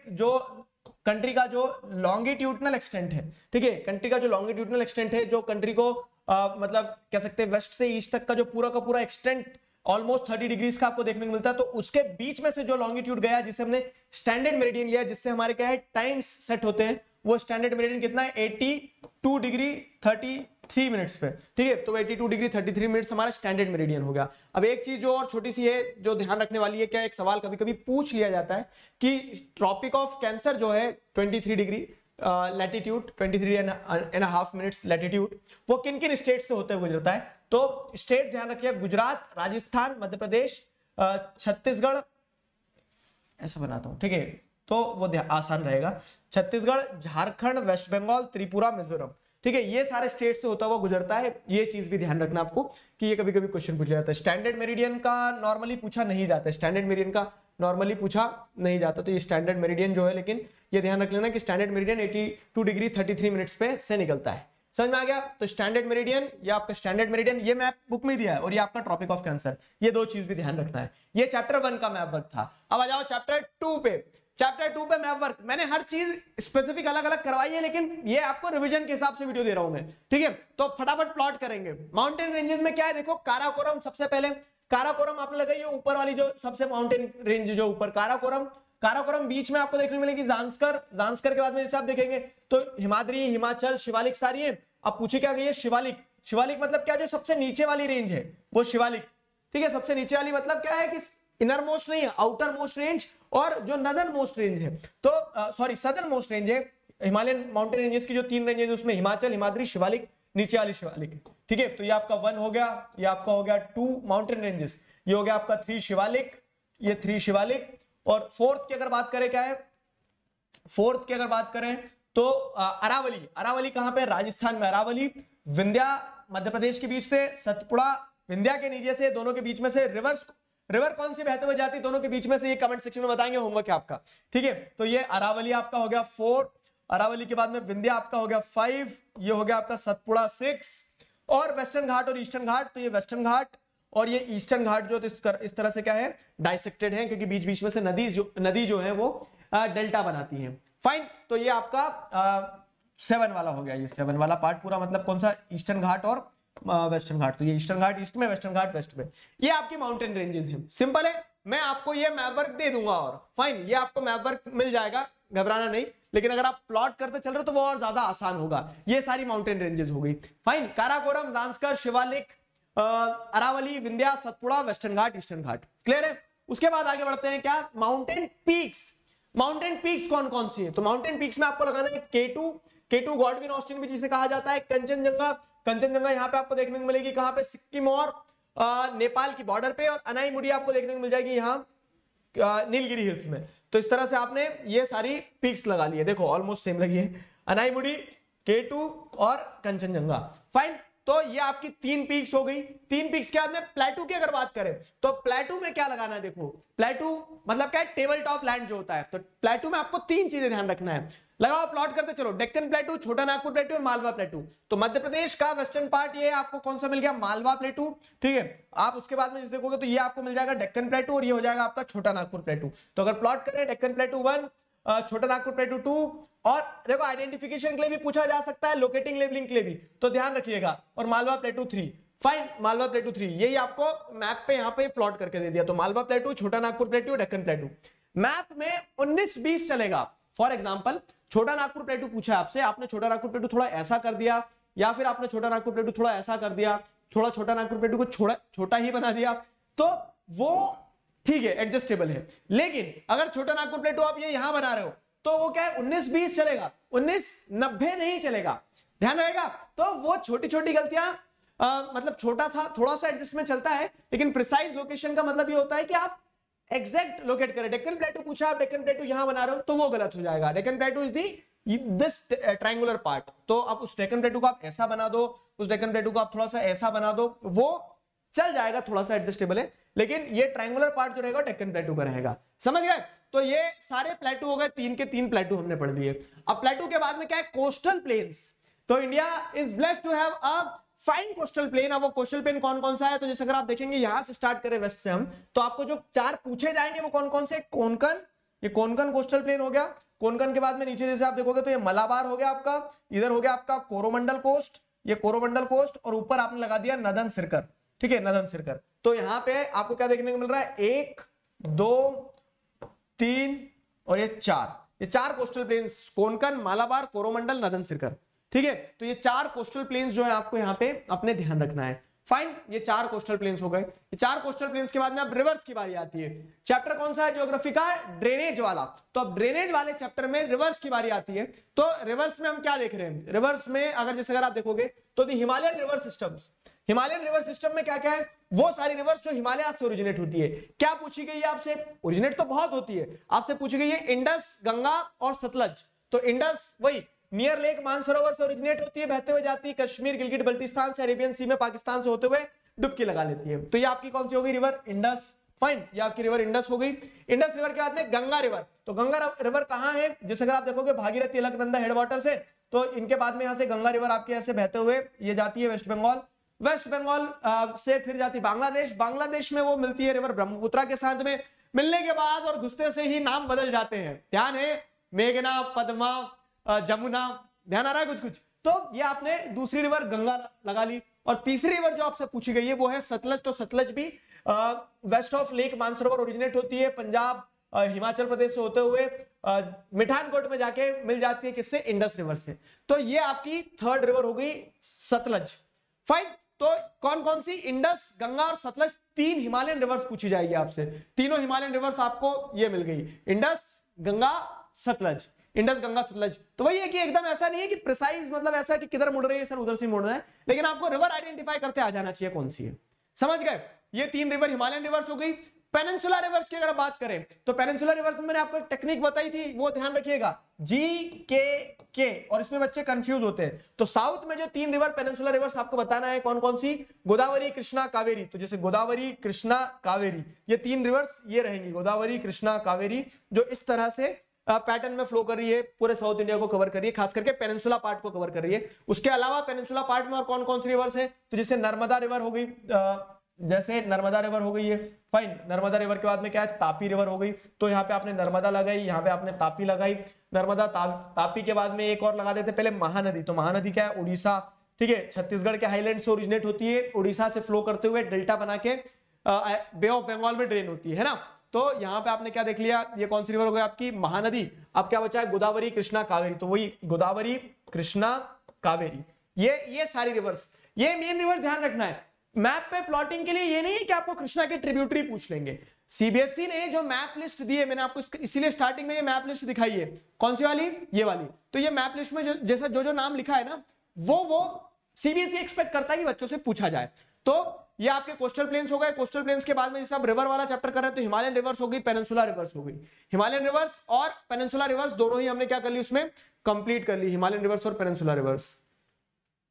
का जो लॉन्गिट्यूडनल एक्सटेंट है, ठीक है, कंट्री का जो लॉन्गिट्यूडनल एक्सटेंट है, जो कंट्री को मतलब कह सकते हैं वेस्ट से ईस्ट तक का जो पूरा का पूरा एक्सटेंट ऑलमोस्ट 30 डिग्रीज का आपको देखने को मिलता है। तो उसके बीच में से जो लॉन्गिट्यूड गया, जिसे हमने स्टैंडर्ड मेरिडियन लिया, जिससे हमारे क्या है टाइम्स सेट होते हैं, वो स्टैंडर्ड मेरिडियन कितना है, 82 डिग्री 33 मिनट्स पे, ठीक है। तो 82 डिग्री 33 मिनट्स हमारा स्टैंडर्ड मेरिडियन हो गया। अब एक चीज जो और छोटी सी है जो ध्यान रखने वाली है, क्या एक सवाल कभी कभी पूछ लिया जाता है कि ट्रॉपिक ऑफ कैंसर जो है 23 डिग्री लैटिट्यूड, 23.5 मिनट्स लैटिट्यूड, वो किन किन स्टेट से होते हुए गुजरता है। तो स्टेट ध्यान रखिए, गुजरात, राजस्थान, मध्य प्रदेश, छत्तीसगढ़, ऐसा बनाता हूं, ठीक है, तो वो आसान रहेगा, छत्तीसगढ़, झारखंड, वेस्ट बंगाल, त्रिपुरा, मिजोरम, ठीक है, ये सारे स्टेट से होता हुआ गुजरता है। ये चीज भी ध्यान रखना आपको कि ये कभी कभी क्वेश्चन पूछ लिया जाता है। स्टैंडर्ड मेरिडियन का नॉर्मली पूछा नहीं जाता है, स्टैंडर्ड मेरिडियन का नॉर्मली पूछा नहीं जाता, तो ये स्टैंडर्ड मेरिडियन जो है, लेकिन ये ध्यान रख लेना कि स्टैंडर्ड मेरिडियन 82 डिग्री 33 मिनट्स पे से निकलता है। समझ में आ गया? तो स्टैंडर्ड मेरिडियन, ये आपका स्टैंडर्ड मेरिडियन, ये मैप बुक में दिया है, और ये आपका ट्रॉपिक ऑफ कैंसर, ये दो चीज भी ध्यान रखना है। ये चैप्टर 1 का मैप वर्क था। अब आ जाओ चैप्टर 2 पे। चैप्टर 2 पे मैप वर्क, मैंने हर चीज स्पेसिफिक अलग अलग करवाई है, लेकिन ये आपको रिवीजन के हिसाब से वीडियो दे रहा हूं मैं, ठीक है। तो फटाफट प्लॉट करेंगे। माउंटेन रेंजेस में क्या है, देखो काराकोरम सबसे पहले, काराकोरम आपने लगाई है ऊपर वाली जो सबसे माउंटेन रेंज जो ऊपर, काराकोरम बीच में आपको देखने को मिलेगी जांस्कर के बाद में जैसे आप देखेंगे तो हिमाद्री, हिमाचल, शिवालिक सारी है। अब पूछे क्या गई है, शिवालिक मतलब क्या, जो सबसे नीचे वाली रेंज है वो शिवालिक, ठीक है। सबसे नीचे वाली मतलब क्या है कि इनर मोस्ट नहीं है, आउटर मोस्ट रेंज, और जो नदर्न मोस्ट रेंज है, तो सॉरी सदर्न मोस्ट रेंज है हिमालयन माउंटेन रेंजेस की, जो 3 रेंजेस उसमें हिमाचल, हिमाद्री, शिवालिक, नीचे वाली शिवालिक, ठीक है। तो ये आपका 1 हो गया, ये आपका हो गया 2 माउंटेन रेंजेस, ये हो गया आपका 3 शिवालिक, ये 3 शिवालिक। और फोर्थ की अगर बात करें, क्या है फोर्थ की अगर बात करें तो अरावली कहां पे, राजस्थान में अरावली, विंध्या मध्य प्रदेश के बीच से, सतपुड़ा विंध्या के नीचे से, दोनों के बीच में से रिवर कौन सी बहते हुए जाती है दोनों के बीच में से, ये कमेंट सेक्शन में बताएंगे, होमवर्क है आपका, ठीक है। तो ये अरावली आपका हो गया 4, अरावली के बाद में विंध्या आपका हो गया 5, ये हो गया आपका सतपुड़ा 6, और वेस्टर्न घाट और ईस्टर्न घाट, तो ये वेस्टर्न घाट और ये ईस्टर्न घाट जो इस तरह से क्या है डाइसेक्टेड है, क्योंकि बीच बीच में से नदी जो है वो डेल्टा बनाती है। फाइन, तो ये आपका 7 वाला हो गया, ये 7 वाला पार्ट पूरा, मतलब कौन सा, ईस्टर्न घाट और वेस्टर्न घाट। तो ये ईस्टर्न घाट ईस्ट में, वेस्टर्न घाट वेस्ट में, ये आपकी माउंटेन रेंजेस हैं। सिंपल है, मैं आपको ये मैप वर्क दे दूंगा, और फाइन, ये आपको मैप वर्क मिल जाएगा, घबराना नहीं, लेकिन अगर आप प्लॉट करते चल रहे हो तो वो और ज्यादा आसान होगा। ये सारी माउंटेन रेंजेस हो गई। Fine, Karakoram, Zanskar, Shivalik, Aravalli, Vindhya, Satpura, western Ghat, eastern Ghat, clear है। उसके बाद आगे बढ़ते हैं, क्या, माउंटेन पीक्स। माउंटेन पीक्स कौन कौन सी है, तो माउंटेन पीक्स में आपको लगाना है K2 गॉडविन ऑस्टिन भी जिसे कहा जाता है, कंचनजंगा यहाँ पे आपको देखने को मिलेगी, कहां पे, सिक्किम और नेपाल की बॉर्डर पे, और अनाईमुडी आपको देखने को मिल जाएगी यहाँ नीलगिरी हिल्स में। तो इस तरह से आपने ये सारी पीक्स लगा ली है, देखो ऑलमोस्ट सेम लगी है, अनाईमुडी, K2 और कंचनजंगा। फाइन, तो ये आपकी 3 पीक्स हो गई। 3 पीक्स के बाद में प्लेटू की अगर बात करें तो प्लेटू में क्या लगाना है, देखो प्लेटू मतलब क्या है, टेबल टॉप लैंड जो होता है। तो प्लेटू में आपको 3 चीजें ध्यान रखना है। लगाओ प्लॉट करते चलो, डेक्कन प्लेटू, छोटा नागपुर प्लेटू और मालवा प्लेटू। तो मध्य प्रदेश का वेस्टर्न पार्ट ये आपको कौन सा मिल गया, मालवा प्लेटू, ठीक है। आप उसके बाद में जिस देखोगे तो ये आपको मिल जाएगा डेक्कन प्लेटू और ये हो जाएगा आपका छोटा नागपुर प्लेटू। तो अगर प्लॉट करें डेक्कन प्लेटू 1, छोटा नागपुर प्लेटू 2, और देखो आइडेंटिफिकेशन के लिए भी पूछा जा सकता है, लोकेटिंग लेबलिंग के लिए भी, तो ध्यान रखिएगा। और Malwa plateau 3, fine, Malwa plateau 3 यही आपको मैप पे यहाँ पे प्लॉट करके दे दिया। तो Malwa plateau, Chota Nagpur plateau, Deccan plateau. Map में 19-20 चलेगा। फॉर एग्जांपल छोटा नागपुर प्लेटू पूछा है आपसे, आपने छोटा नागपुर प्लेटू थोड़ा ऐसा कर दिया, या फिर आपने छोटा नागपुर प्लेटू थोड़ा ऐसा कर दिया, थोड़ा छोटा नागपुर प्लेटू को छोटा ही बना दिया, तो वो ठीक है, एडजस्टेबल है। लेकिन अगर छोटा नागपुर प्लेटू आप ये यहां बना रहे हो तो वो क्या है, 19-20 चलेगा, 19-90 नहीं चलेगा, ध्यान रहेगा। तो वो छोटी छोटी गलतियां मतलब छोटा था, थोड़ा सा एडजस्टमेंट चलता है, लेकिन प्रिसाइज लोकेशन का मतलब ये होता है कि आप एग्जैक्ट लोकेट करें। डेक्कन प्लेटू पूछा, आप डेक्कन प्लेटू यहां बना रहे हो तो वो गलत हो जाएगा। Deccan plateau is the this triangular part, तो आप उस डेक्कन प्लेटू को आप ऐसा बना दो, उस डेक्कन प्लेटू को आप थोड़ा सा ऐसा बना दो, वो चल जाएगा, थोड़ा सा एडजस्टेबल है। लेकिन ये ट्रायंगुलर पार्ट जो रहेगा डेक्कन प्लेटू का रहेगा, समझ गए। तो ये सारे प्लेटू हो गए, 3 के 3 प्लेटू हमने पढ़ दिए। अब प्लेटू के बाद में क्या है, कोस्टल प्लेन्स। तो India is blessed to have a fine coastal plain. अब वो कोस्टल प्लेन कौन कौन सा है, तो जैसे अगर आप देखेंगे यहां से स्टार्ट करें वेस्ट से हम, तो आपको जो 4 पूछे जाएंगे वो कौन कौन से, कोंकण, ये कोंकण कोस्टल प्लेन हो गया। कोंकण के बाद में नीचे जैसे आप देखोगे तो ये मलाबार हो गया आपका, इधर हो गया आपका कोरोमंडल कोस्ट, ये कोरोमंडल कोस्ट, और ऊपर आपने लगा दिया नदन सिरकर, ठीक है, नदन सिरकर। तो यहाँ पे आपको क्या देखने को मिल रहा है, 1 2 3 और ये 4, ये 4 coastal plains, Konkan, Malabar, Coromandel, northern Circar, ठीक है। तो ये 4 कोस्टल प्लेन्स जो है आपको यहाँ पे अपने ध्यान रखना है। फाइन, ये 4 कोस्टल प्लेन्स हो गए। ये 4 कोस्टल प्लेन्स के बाद में अब रिवर्स की बारी आती है। चैप्टर कौन सा है, ज्योग्राफी का, ड्रेनेज वाला। तो अब ड्रेनेज वाले चैप्टर में रिवर्स की बारी आती है। तो रिवर्स में हम क्या देख रहे हैं, रिवर्स में अगर जैसे अगर आप देखोगे तो the Himalayan river systems, Himalayan river system में क्या क्या है, वो सारी रिवर्स जो हिमालय से ओरिजिनेट होती है। क्या पूछी गई है आपसे, ओरिजिनेट तो बहुत होती है, आपसे पूछी गई है इंडस, गंगा और सतलज। तो इंडस वही नियर लेक मानसरोवर से ओरिजिनेट होती है, बहते हुए जाती है कश्मीर, गिलगिट बल्टिस्तान से अरेबियन सी में पाकिस्तान से होते हुए डुबकी लगा लेती है। तो ये आपकी कौन सी हो गई, रिवर इंडस। फाइन, ये आपकी रिवर इंडस हो गई। इंडस रिवर के बाद में गंगा रिवर। तो गंगा रिवर कहां है, जैसे अगर आप देखोगे भागीरथी, अलकनंदा हेडवाटर से, तो इनके बाद में यहां से गंगा रिवर आपके ऐसे बहते हुए ये जाती है वेस्ट बंगाल, वेस्ट बंगाल से फिर जाती बांग्लादेश, बांग्लादेश में वो मिलती है रिवर ब्रह्मपुत्रा के साथ में। मिलने के बाद और घुसते से ही नाम बदल जाते हैं, ध्यान है, मेघना, पद्मा, जमुना, ध्यान आ रहा है कुछ कुछ। तो ये आपने दूसरी रिवर गंगा लगा ली। और तीसरी रिवर जो आपसे पूछी गई है वो है सतलज। तो सतलज भी west of lake Mansarovar originate होती है, पंजाब, हिमाचल प्रदेश से होते हुए मिठानकोट में जाके मिल जाती है, किससे, इंडस रिवर से। तो ये आपकी थर्ड रिवर हो गई सतलज। फाइन, तो कौन कौन सी, इंडस, गंगा और सतलज, 3 हिमालयन रिवर्स पूछी जाएगी आपसे। तीनों हिमालयन रिवर्स आपको ये मिल गई, इंडस, गंगा, सतलज, इंडस, गंगा, सतलज। तो वही है कि एकदम ऐसा नहीं है कि प्रिसाइज मतलब ऐसा कि किधर मुड़ रही है सर, उधर से मुड़ रहा है, लेकिन आपको रिवर आइडेंटिफाई करते आ जाना चाहिए कौन सी है, समझ गए। ये 3 रिवर हिमालयन रिवर्स हो गई। पेनिनसुला रिवर्स की अगर बात करें तो पेनिनसुला रिवर्स में मैंने आपको एक टेक्निक बताई थी, वो ध्यान रखिएगा, के, और इसमें बच्चे कंफ्यूज होते हैं। तो साउथ में जो 3 रिवर पेनिनसुला रिवर्स आपको बताना है कौन कौन सी, गोदावरी, कृष्णा, कावेरी। तो जैसे गोदावरी, कृष्णा, कावेरी, ये 3 रिवर्स ये रहेंगी, गोदावरी, कृष्णा, कावेरी, जो इस तरह से पैटर्न में फ्लो कर रही है, पूरे साउथ इंडिया को कवर कर रही है, खास करके पेनिनसुला पार्ट को कवर कर रही है। उसके अलावा पेनिनसुला पार्ट में और कौन कौन सी रिवर्स है, तो जैसे नर्मदा रिवर हो गई, जैसे नर्मदा रिवर हो गई है। फाइन, नर्मदा रिवर के बाद में क्या है, तापी रिवर हो गई। तो यहाँ पे आपने नर्मदा लगाई, यहाँ पे आपने तापी लगाई। नर्मदा, तापी के बाद में एक और लगा देते पहले महानदी। तो महानदी क्या है, उड़ीसा, ठीक है, छत्तीसगढ़ के हाईलैंड से ओरिजिनेट होती है, उड़ीसा से फ्लो करते हुए डेल्टा बना के बे ऑफ बंगाल में ड्रेन होती है ना। तो यहाँ पे आपने क्या देख लिया, ये कौन सी रिवर हो गई आपकी, महानदी। अब क्या बचा है, गोदावरी, कृष्णा, कावेरी। तो वही गोदावरी, कृष्णा, कावेरी, ये सारी रिवर्स, ये मेन रिवर ध्यान रखना है। मैप पे प्लॉटिंग के लिए ये नहीं है कि आपको कृष्णा की ट्रिब्यूटरी पूछ लेंगे। सीबीएसई ने जो मैप लिस्ट दी है, मैंने आपको इसीलिए स्टार्टिंग में ये मैप लिस्ट दिखाई है, कौन सी वाली, ये वाली। तो ये मैप लिस्ट में जैसा जो नाम लिखा है ना, वो सीबीएसई एक्सपेक्ट करता है कि बच्चों से पूछा जाए। तो ये आपके कोस्टल प्लेन्स हो गए। कोस्टल प्लेन्स के बाद में जैसे आप रिवर वाला चैप्टर कर रहे हैं तो हिमालयन रिवर्स हो गई, पेनिनसुला रिवर्स हो गई। हिमालयन रिवर्स और पेनिनसुला रिवर्स दोनों ही हमने क्या कर ली, उसमें कंप्लीट कर ली, हिमालयन रिवर्स और पेनिनसुला रिवर्स।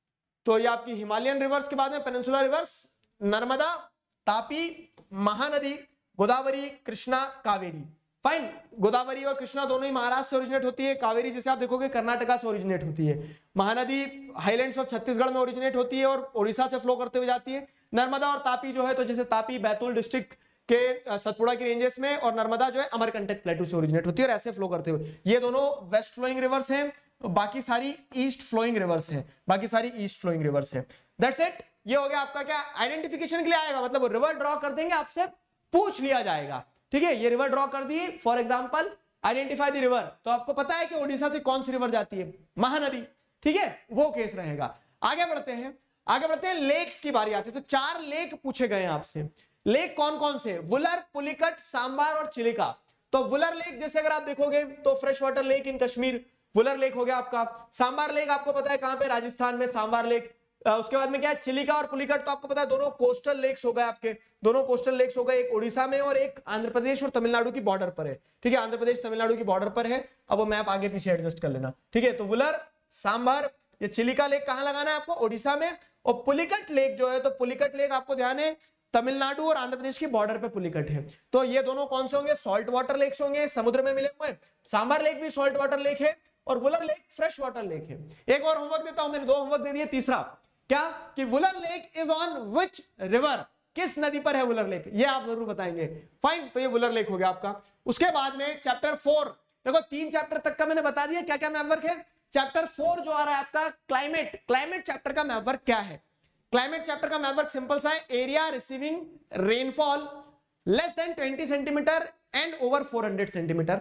तो ये आपकी हिमालयन रिवर्स के बाद में peninsular rivers, Narmada, Tapi, Mahanadi, Godavari, Krishna, Kaveri. Fine, Godavari और कृष्णा दोनों ही महाराष्ट्र से ओरिजिनेट होती है। कावेरी जैसे आप देखोगे कर्नाटका से ओरिजिनेट होती है। महानदी हाईलैंड्स ऑफ छत्तीसगढ़ में ओरिजिनेट होती है और ओडिशा से फ्लो करते हुए जाती है। नर्मदा और तापी जो है, तो जैसे तापी बैतूल डिस्ट्रिक्ट के सतपुड़ा की रेंजेस में, और नर्मदा जो है अमरकंटक प्लेटू से ओरिजिनेट होती है और ऐसे फ्लो करते हुए। ये दोनों वेस्ट फ्लोइंग रिवर्स हैं, बाकी सारी ईस्ट फ्लोइंग रिवर्स हैं, बाकी सारी ईस्ट फ्लोइंग रिवर्स हैं। That's it. ये हो गया आपका क्या, आइडेंटिफिकेशन के लिए आएगा, मतलब वो रिवर ड्रॉ कर देंगे, आपसे पूछ लिया जाएगा। ठीक है, ये रिवर ड्रॉ कर दी, for example identify the river, तो आपको पता है कि ओडिशा से कौन सी रिवर जाती है, महानदी। ठीक है, वो केस रहेगा। आगे बढ़ते हैं, आगे बढ़ते हैं, लेक्स की बारी आती है। तो 4 लेक पूछे गए हैं आपसे। लेक कौन कौन से, वुलर, पुलिकट, सांबार और चिलिका। तो वुलर लेक जैसे अगर आप देखोगे तो fresh water lake in Kashmir, Wular lake हो गया आपका। सांबार लेक आपको पता है कहां पे, राजस्थान में सांबार लेक। उसके बाद में क्या है, चिलिका और पुलिकट, तो आपको पता है दोनों कोस्टल लेक्स हो गए आपके, दोनों कोस्टल लेक्स हो गए, एक ओडिशा में और एक आंध्र प्रदेश और तमिलनाडु की बॉर्डर पर है। ठीक है, आंध्र प्रदेश तमिलनाडु की बॉर्डर पर है। अब वो मैप आगे पीछे एडजस्ट कर लेना। ठीक है, तो वुलर, सांबार, ये चिलिका लेक कहां लगाना है आपको, ओडिशा में। और पुलिकट लेक जो है, तो पुलिकट लेक आपको ध्यान है तमिलनाडु और आंध्र प्रदेश की बॉर्डर पे पुलिकट है। तो ये दोनों कौन से होंगे, सॉल्ट वाटर लेक्स होंगे, समुद्र में मिले हुए। सांबार लेक भी सॉल्ट वाटर लेक है और Wular lake fresh water lake है। एक और होमवर्क देता हूं, मैंने 2 होमवर्क दे दिए। तीसरा क्या, कि Wular lake is on which river, किस नदी पर है वुलर लेक, ये आप जरूर बताएंगे। फाइन, तो ये वुलर लेक हो गया आपका। उसके बाद में चैप्टर 4, देखो 3 चैप्टर तक का मैंने बता दिया क्या क्या मैपवर्क है। चैप्टर 4 जो आ रहा है आपका, क्लाइमेट, क्लाइमेट चैप्टर का मैपवर्क क्या है। क्लाइमेट चैप्टर का मैपवर्क सिंपल सा है, area receiving rainfall less than 20 centimetre and over 400 centimetre.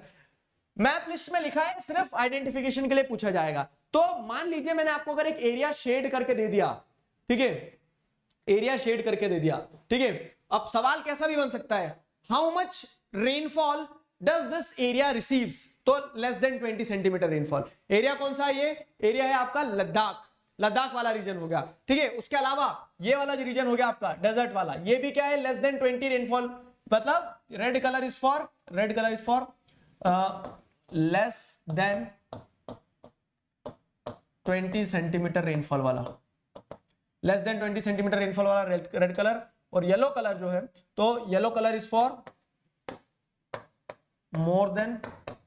Map list में लिखा है, सिर्फ आइडेंटिफिकेशन के लिए पूछा जाएगा। तो मान लीजिए मैंने आपको अगर एक एरिया शेड करके दे दिया, ठीक है, एरिया शेड करके दे दिया, ठीक है। अब सवाल कैसा भी बन सकता है, how much rainfall does this area receives, तो less than 20 centimetre rainfall. Area कौन सा है, ये एरिया है आपका लद्दाख, लद्दाख वाला रीजन हो गया। ठीक है, उसके अलावा ये वाला जो रीजन हो गया आपका डेजर्ट वाला, ये भी क्या है, लेस देन 20 रेनफॉल, मतलब red colour is for less than 20 centimetre rainfall वाला, लेस देन 20 सेंटीमीटर रेनफॉल वाला रेड कलर। और येलो कलर जो है, तो yellow colour is for more than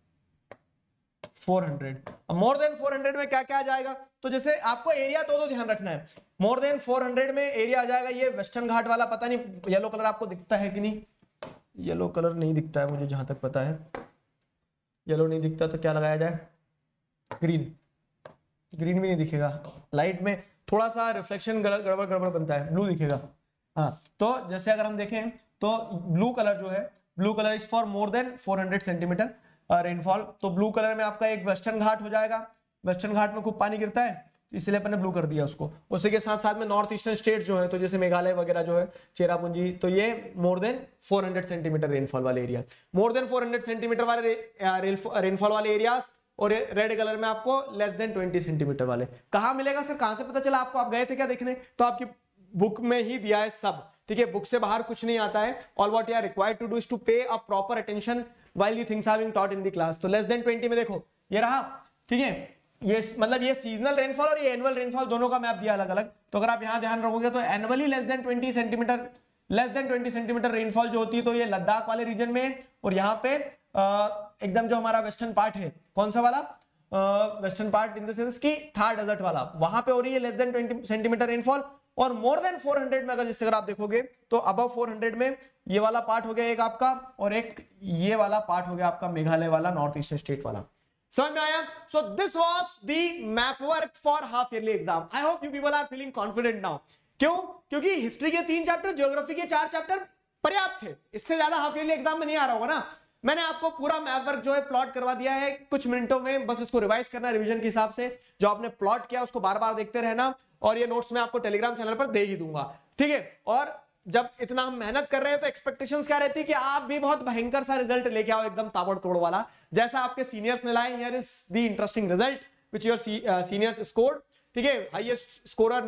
400। More than 400 में क्या क्या आ जाएगा, तो जैसे आपको एरिया तो ध्यान रखना है, मोर देन 400 में एरिया आ जाएगा ये वेस्टर्न घाट वाला। पता नहीं येलो कलर आपको दिखता है कि नहीं, येलो कलर नहीं दिखता है मुझे जहां तक पता है, येलो नहीं दिखता तो क्या लगाया जाए, ग्रीन, ग्रीन भी नहीं दिखेगा, लाइट में थोड़ा सा रिफ्लेक्शन गड़बड़ बनता है, ब्लू दिखेगा। हाँ, तो जैसे अगर हम देखें तो ब्लू कलर जो है, blue colour is for more than 400 centimetre rainfall. तो ब्लू कलर में आपका एक वेस्टर्न घाट हो जाएगा, वेस्टर्न घाट में खूब पानी गिरता है इसलिए अपन ने ब्लू कर दिया उसको। उसी के साथ साथ में नॉर्थ ईस्टर्न स्टेट जो है, तो जैसे मेघालय वगैरह जो है, चेरापूंजी, तो ये मोर देन 400 सेंटीमीटर रेनफॉल वाले एरियाज, मोर देन 400 सेंटीमीटर वाले रेनफॉल वाले एरियाज। और रेड कलर में आपको लेस देन 20 सेंटीमीटर वाले। कहां मिलेगा सर, कहां से पता चला आपको, आप गए थे क्या देखने, तो आपकी बुक में ही दिया है सब। ठीक है, बुक से बाहर कुछ नहीं आता है। All what you are required to do is to pay a proper attention while the things are being taught in the class. तो लेस देन 20 में देखो ये रहा, ठीक है, ये मतलब ये सीजनल रेनफॉल और ये एनुअल रेनफॉल दोनों का मैप दिया अलग अलग। तो अगर आप यहां ध्यान रखोगे तो annually less than 20 centimetre, less than 20 centimetre rainfall जो होती है, तो ये लद्दाख वाले रीजन में। और यहाँ पे एकदम जो हमारा वेस्टर्न पार्ट है, कौन सा वाला, western part in the sense की थार डेजर्ट वाला, वहां पे हो रही है लेस देन 20 सेंटीमीटर रेनफॉल। और मोर देन 400 में अगर जैसे अगर आप देखोगे तो अबव 400 में ये वाला पार्ट हो गया एक आपका, और एक ये वाला पार्ट हो गया आपका मेघालय वाला, नॉर्थ ईस्टर्न स्टेट वाला। समझ में आया? So this was the map work for half yearly exam. I hope you people are feeling confident now. क्यों? क्योंकि हिस्ट्री के 3 चैप्टर, ज्योग्राफी के 4 चैप्टर पर्याप्त थे, इससे ज्यादा हाफ ईयरली एग्जाम में नहीं आ रहा होगा ना। मैंने आपको पूरा मैप वर्क जो है प्लॉट करवा दिया है कुछ मिनटों में, बस इसको रिवाइज करना रिवीजन के हिसाब से। जो आपने प्लॉट किया उसको बार बार देखते रहना, और ये नोट्स मैं आपको टेलीग्राम चैनल पर दे ही दूंगा, ठीक है। और जब इतना हम मेहनत कर रहे हैं तो एक्सपेक्टेशंस क्या रहती है कि आप भी बहुत भयंकर सा रिजल्ट लेके आओ, एकदम ताबड़तोड़ वाला, जैसा आपके सीनियर्स ने लाए। Here is the interesting result which your seniors scored, ठीक है। Highest scorer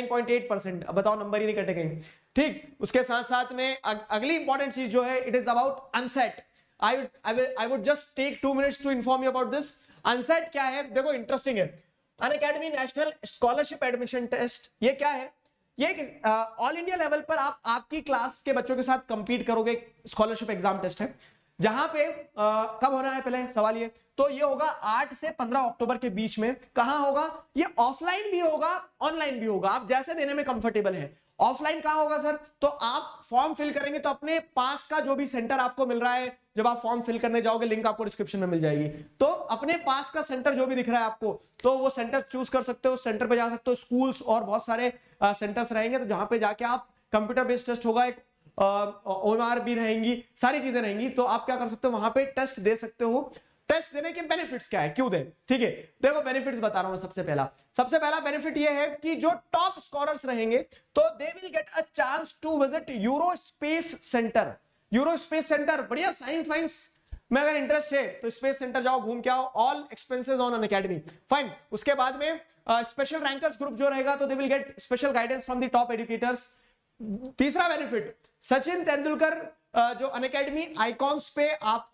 99.8%। अब बताओ, नंबर ही नहीं कटे कहीं, ठीक। उसके साथ साथ में अगली इंपॉर्टेंट चीज जो है, it is about UNSAT. I would just take 2 minutes to inform you about this. UNSAT क्या है? देखो इंटरेस्टिंग है, Unacademy national scholarship admission test. ये क्या है? ये ऑल इंडिया लेवल पर आपकी क्लास के बच्चों के साथ कंपीट करोगे, स्कॉलरशिप एग्जाम टेस्ट है, जहां पे कब होना है पहले सवाल ये, तो ये होगा 8 से 15 अक्टूबर के बीच में। कहां होगा? ये ऑफलाइन भी होगा, ऑनलाइन भी होगा, आप जैसे देने में कंफर्टेबल है। ऑफलाइन कहां होगा सर? तो आप फॉर्म फिल करेंगे तो अपने पास का जो भी सेंटर आपको मिल रहा है, जब आप फॉर्म फिल करने जाओगे, लिंक आपको डिस्क्रिप्शन में मिल जाएगी, तो अपने पास का सेंटर जो भी दिख रहा है आपको, तो वो सेंटर चूज कर सकते हो, सेंटर पे जा सकते हो। स्कूल्स और बहुत सारे सेंटर्स रहेंगे, तो जहां पे जाके आप कंप्यूटर बेस्ड टेस्ट होगा, एक OMR भी रहेंगी, सारी चीजें रहेंगी, तो आप क्या कर सकते हो, वहां पे टेस्ट दे सकते हो। टेस्ट देने के बेनिफिट्स क्या है, क्यों दे? ठीक है, देखो बेनिफिट्स बता रहा हूं। सबसे पहला बेनिफिट ये है कि जो टॉप स्कोरर्स रहेंगे तो they will get a chance to visit Eurospace centre. Eurospace centre बढ़िया, साइंस वाइंस में अगर इंटरेस्ट है तो स्पेस सेंटर जाओ, घूम के आओ, all expenses on Unacademy, fine. उसके बाद में स्पेशल रैंकर्स ग्रुप जो रहेगा तो they will get special guidance from the top educators. तीसरा बेनिफिट, सचिन तेंदुलकर जो अनअकैडमी आइकॉन्स पे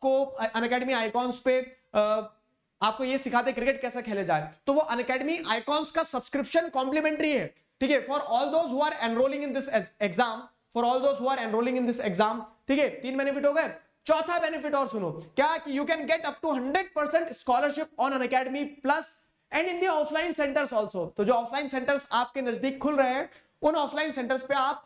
आपको ये सिखाते क्रिकेट कैसा खेले जाए, तो वो अनअकैडमी आइकॉन्स का सब्सक्रिप्शन कॉम्प्लीमेंट्री है, ठीक है, for all those who are enrolling in this exam, ठीक है। 3 बेनिफिट हो गए। चौथा बेनिफिट और सुनो, क्या कि you can get up to 100% scholarship on Unacademy plus and in the offline centres also. तो जो ऑफलाइन सेंटर्स आपके नजदीक खुल रहे हैं, उन ऑफलाइन सेंटर्स पे आप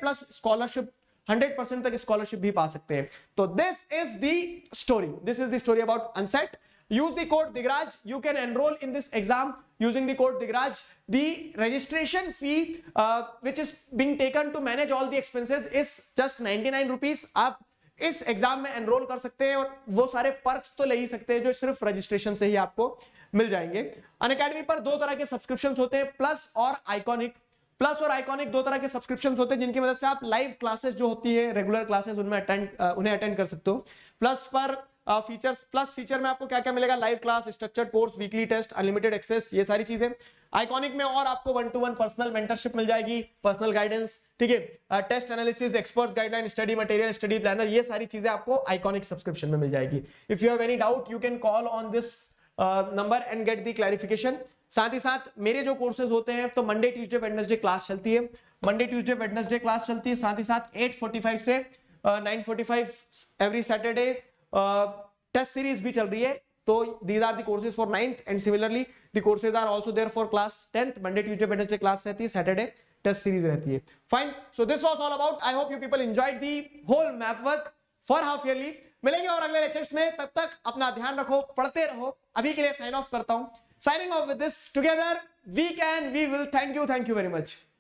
100% तक स्कॉलरशिप भी पा सकते हैं। तो this is the story about UNSAT. Use the code Digraj, you can enrol in this exam using the code Digraj. The registration fee which is being taken to manage all the expenses is just 99 rupees. आप इस exam में enrol कर सकते हैं और वो सारे perks तो ले ही सकते हैं जो सिर्फ रजिस्ट्रेशन से ही आपको मिल जाएंगे। अनअकैडमी पर 2 तरह के सब्सक्रिप्शन होते हैं, प्लस और आइकॉनिक। 2 तरह के सब्सक्रिप्शन होते हैं जिनकी मदद से आप लाइव क्लासेस जो होती है, रेगुलर क्लासेस, उन्हें अटेंड कर सकते हो। प्लस पर फीचर्स, प्लस फीचर में आपको क्या क्या मिलेगा, live class, structured course, weekly test, unlimited access, ये सारी चीजें। आइकॉनिक में और आपको 1-to-1 पर्सनल मेंटरशिप मिल जाएगी, पर्सनल गाइडेंस, ठीक है, test analysis, experts guideline, study material, study planner, ये सारी चीजें आपको आइकॉनिक सब्सक्रिप्शन में मिल जाएगी। If you have any doubt you can call on this number and get the clarification. साथ ही साथ मेरे जो कोर्सेज होते हैं, तो मंडे ट्यूसडे वेडनेसडे क्लास चलती है, साथ ही साथ 8:45 से 9:45 एवरी सैटरडे टेस्ट सीरीज भी चल रही है। तो these are the courses for 9th and similarly the courses are also there for class 10th। Monday Tuesday Wednesday class रहती है, सैटरडे टेस्ट सीरीज रहती है। Fine, so this was all about, I hope you people enjoyed the whole map work for half yearly. मिलेंगे और अगले lectures में, तब तक अपना ध्यान रखो, पढ़ते रहो। अभी के लिए साइन ऑफ करता हूं, signing off with this, together we can, we will, thank you very much।